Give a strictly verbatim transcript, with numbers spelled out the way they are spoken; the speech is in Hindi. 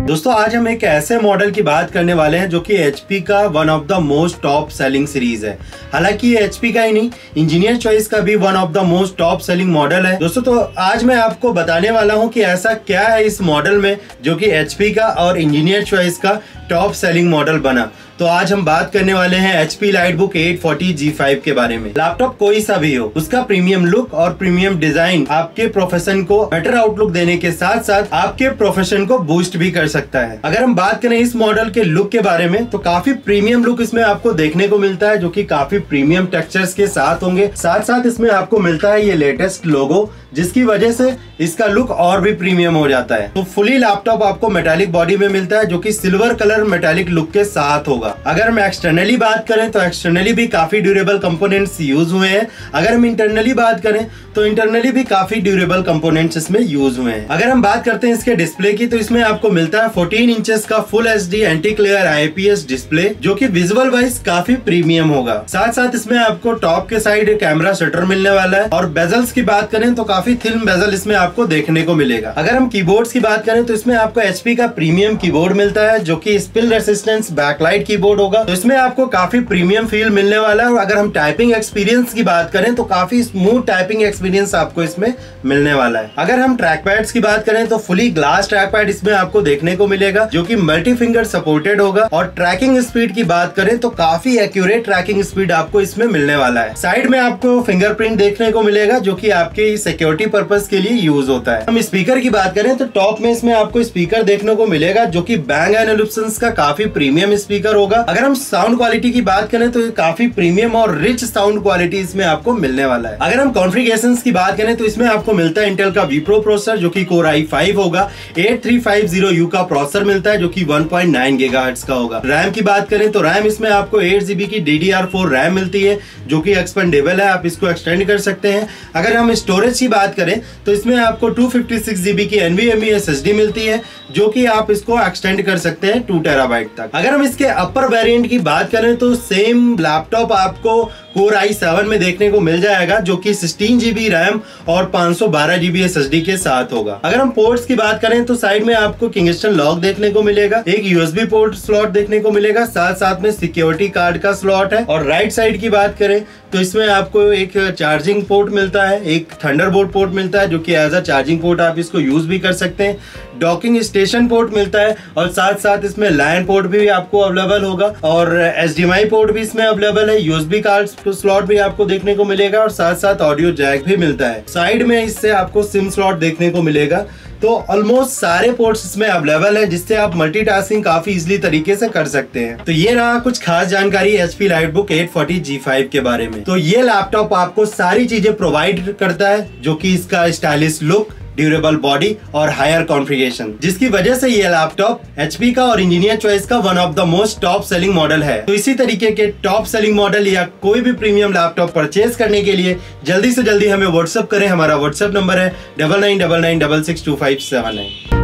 दोस्तों आज हम एक ऐसे मॉडल की बात करने वाले हैं जो कि एचपी का one of the most top selling series है। हालांकि ये एचपी का ही नहीं, इंजीनियर चॉइस का भी one of the most top selling model है। दोस्तों तो आज मैं आपको बताने वाला हूं कि ऐसा क्या है इस मॉडल में जो कि एचपी का और इंजीनियर चॉइस का टॉप सेलिंग मॉडल बना। तो आज हम बात करने वाले हैं HP EliteBook eight forty G five के बारे में। लैपटॉप कोई सा भी हो, उसका प्रीमियम लुक और प्रीमियम डिजाइन आपके प्रोफेशन को बेटर आउटलुक देने के साथ साथ आपके प्रोफेशन को बूस्ट भी कर सकता है। अगर हम बात करें इस मॉडल के लुक के बारे में तो काफी प्रीमियम लुक इसमें आपको देखने को मिलता है, जो कि काफी प्रीमियम टेक्सचर्स के साथ होंगे। साथ साथ इसमें आपको मिलता है ये लेटेस्ट लोगो, जिसकी वजह से इसका लुक और भी प्रीमियम हो जाता है। तो फुली लैपटॉप आपको मेटालिक बॉडी में मिलता है, जो कि सिल्वर कलर मेटालिक लुक के साथ होगा। अगर हम एक्सटर्नली बात करें तो एक्सटर्नली भी काफी ड्यूरेबल कंपोनेंट्स यूज हुए हैं। अगर हम इंटरनली बात करें तो इंटरनली भी काफी ड्यूरेबल कंपोनेंट्स इसमें यूज हुए हैं। अगर हम बात करते हैं इसके डिस्प्ले की तो इसमें आपको मिलता है फोर्टीन इंचेस का full HD anti glare IPS display, जो कि विजुअल वाइज काफी प्रीमियम होगा। साथ साथ इसमें आपको टॉप के साइड कैमरा शटर मिलने वाला है। और बेजल्स की बात करें तो काफी थिन बेजल इसमें आपको देखने को मिलेगा। अगर हम कीबोर्ड्स की बात करें तो इसमें आपको एचपी का प्रीमियम कीबोर्ड मिलता है, जो कि स्पिल रेसिस्टेंस बैकलाइट कीबोर्ड होगा। तो इसमें आपको काफी प्रीमियम फील मिलने वाला है। और अगर हम टाइपिंग एक्सपीरियंस की बात करें तो काफी स्मूथ टाइपिंग एक्सपीरियंस आपको इसमें मिलने वाला है। अगर हम ट्रैक पैड्स की बात करें तो फुली ग्लास ट्रैक पैड इसमें आपको देखने को मिलेगा, जो कि मल्टी फिंगर सपोर्टेड होगा। और ट्रैकिंग स्पीड की बात करें तो काफी एक्यूरेट ट्रैकिंग स्पीड आपको इसमें मिलने वाला है। साइड में आपको फिंगरप्रिंट देखने को मिलेगा, जो कि आपके सिक्योरिटी पर्पस के लिए यूज होता है। हम स्पीकर की बात करें तो टॉप में इसमें आपको स्पीकर देखने को मिलेगा, जो कि बैंग एंड ओलिप्सन का काफी प्रीमियम स्पीकर होगा। अगर हम साउंड क्वालिटी की बात करें तो काफी प्रीमियम और रिच साउंड क्वालिटी इसमें आपको मिलने वाला है। अगर हम कॉन्फ़िगरेशंस की बात करें तो इसमें आपको मिलता है इंटेल का वीप्रो प्रोसेसर, जो कि कोर आई फाइव होगा। Eight three five zero U का प्रोसेसर मिलता है, जो कि वन पॉइंट नाइन गीगाहर्ट्ज का होगा। रैम की बात करें तो रैम इसमें आपको एट जीबी की D D R four RAM मिलती है, जो कि एक्सपेंडेबल है, आप इसको एक्सटेंड कर सकते हैं। अगर हम स्टोरेज की बात करें तो इसमें आपको टू फिफ्टी सिक्स जीबी की एनवीएमई एसएसडी मिलती है, जो कि आप इसको एक्सटेंड कर सकते हैं टू टेराबाइट तक। अगर हम इसके अपर वेरिएंट की बात करें तो सेम लैपटॉप आपको कोर आई सेवन में देखने को मिल जाएगा, जो कि सिक्सटीन जीबी रैम और पाँच सौ बारह जीबी एसएसडी के साथ होगा। अगर हम पोर्ट्स की बात करें तो साइड में आपको किंगस्टन लॉक देखने को मिलेगा, एक यूएसबी पोर्ट स्लॉट देखने को मिलेगा, साथ साथ में सिक्योरिटी कार्ड का स्लॉट है। और राइट साइड की बात करें तो इसमें आपको एक चार्जिंग पोर्ट मिलता है, एक थंडरबोल्ट पोर्ट मिलता है, जो कि एज अ चार्जिंग पोर्ट आप इसको यूज भी कर सकते हैं। डॉकिंग स्टेशन पोर्ट मिलता है और साथ साथ इसमें लैन पोर्ट भी आपको अवेलेबल होगा और एचडीएमआई पोर्ट भी इसमें अवेलेबल है। यूएसबी कार्ड स्लॉट भी आपको देखने को मिलेगा और साथ साथ ऑडियो जैक भी मिलता है। साइड में इससे आपको सिम स्लॉट देखने को मिलेगा। तो ऑलमोस्ट सारे पोर्ट्स इसमें अवेलेबल है, जिससे आप मल्टीटास्किंग काफी इजीली तरीके से कर सकते हैं। तो ये रहा कुछ खास जानकारी HP EliteBook eight forty G five के बारे में। तो ये लैपटॉप आपको सारी चीजें प्रोवाइड करता है, जो कि इसका स्टाइलिश लुक, ड्यूरेबल बॉडी और हायर कॉन्फ़िगरेशन, जिसकी वजह से ये लैपटॉप एचपी का और इंजीनियर चॉइस का one of the most top selling model है। तो इसी तरीके के टॉप सेलिंग मॉडल या कोई भी प्रीमियम लैपटॉप परचेज करने के लिए जल्दी से जल्दी हमें व्हाट्सएप करें। हमारा व्हाट्सएप नंबर है double nine double nine double six two five seven nine.